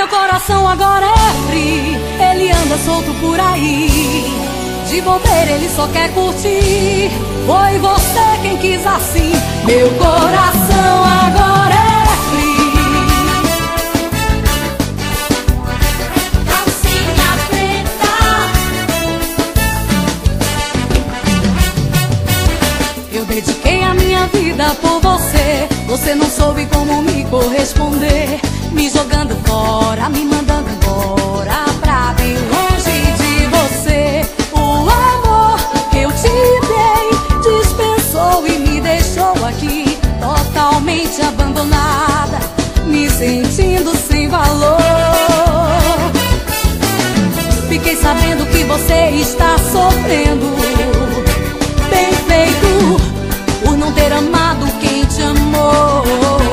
Meu coração agora é free, ele anda solto por aí. De bobeira ele só quer curtir, foi você quem quis assim. Meu coração agora é free. Calcinha preta. Eu dediquei a minha vida por você, você não soube como me corresponder. Me jogando fora, me mandando embora pra bem longe de você. O amor que eu te dei dispensou e me deixou aqui totalmente abandonada, me sentindo sem valor. Fiquei sabendo que você está sofrendo, bem feito por não ter amado quem te amou.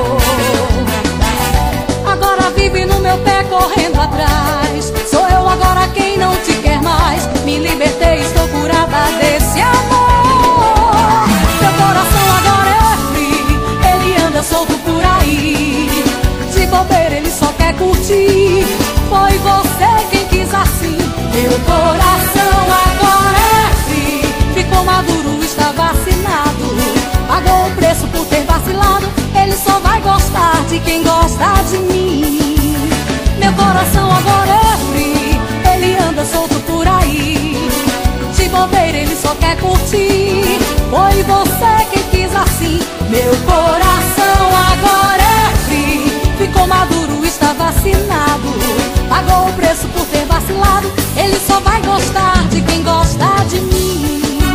Agora vive no meu pé correndo atrás, sou eu agora quem não te quer mais. Me libertei, estou curada desse amor. Meu coração agora é free, ele anda solto por aí. De bobeira ele só quer curtir, foi você quem quis assim. Meu coração agora é free, ficou maduro, está vacinado. Pagou o preço por ter vacilado, ele só vai gostar de quem gosta de mim. Meu coração agora é free, ele anda solto por aí. De bobeira ele só quer curtir, foi você quem quis assim. Meu coração agora é free, ficou maduro, está vacinado. Pagou o preço por ter vacilado, ele só vai gostar de quem gosta de mim.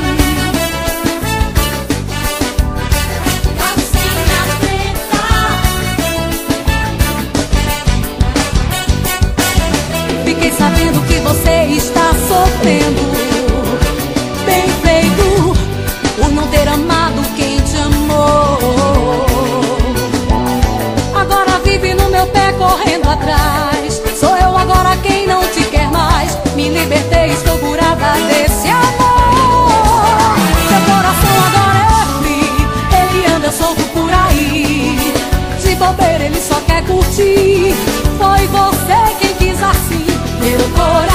Sabendo que você está sofrendo, bem feito por não ter amado quem te amou. Agora vive no meu pé correndo atrás, sou eu agora quem não te quer mais. Me libertei, estou curada desse amor. Meu coração agora é free, ele anda solto por aí. De bobeira ele só quer curtir, foi você quem quis assim. Meu coração